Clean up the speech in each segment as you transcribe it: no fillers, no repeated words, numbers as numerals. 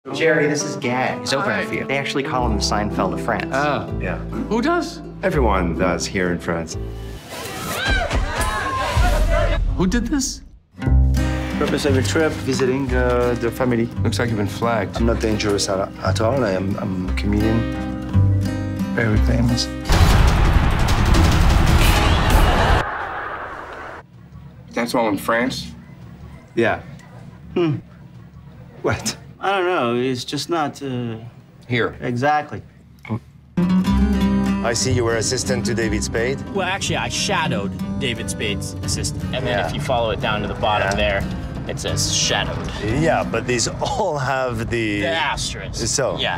Jerry, this is Gad. He's over for you. They actually call him the Seinfeld of France. Oh. Yeah. Who does? Everyone does here in France. Who did this? Purpose of your trip, visiting the family. Looks like you've been flagged. I'm not dangerous at all. I'm a comedian. Very famous. That's all in France? Yeah. What? I don't know. It's just not. Here. Exactly. I see you were assistant to David Spade. Well, actually, I shadowed David Spade's assistant. And then if you follow it down to the bottom there, it says shadowed. Yeah, but these all have The asterisk. So. Yeah.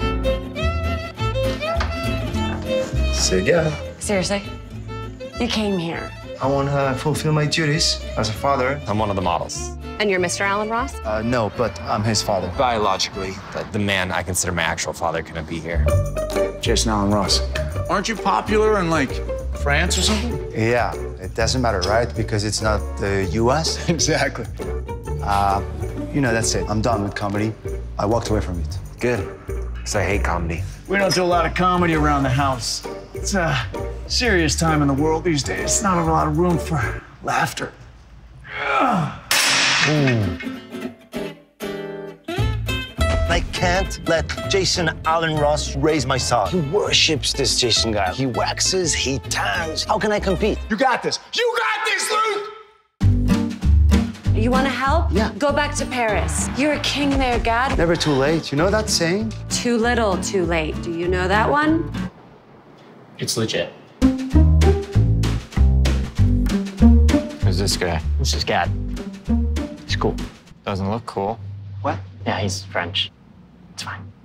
Say yeah. Seriously? You came here. I want to fulfill my duties as a father. I'm one of the models. And you're Mr. Alan Ross? No, but I'm his father. Biologically, the man I consider my actual father couldn't be here. Jason Alan Ross. Aren't you popular in, like, France or something? Yeah, it doesn't matter, right? Because it's not the U.S. Exactly. That's it. I'm done with comedy. I walked away from it. Good, because I hate comedy. We don't do a lot of comedy around the house. It's a serious time in the world these days. Not a lot of room for laughter. I can't let Jason Alan Ross raise my son. He worships this Jason guy. He waxes, he tans. How can I compete? You got this. You got this, Luke! You want to help? Yeah. Go back to Paris. You're a king there, Gad. Never too late. You know that saying? Too little, too late. Do you know that one? It's legit. Who's this guy? This is Gad. He's cool. Doesn't look cool. What? Yeah, he's French. It's fine.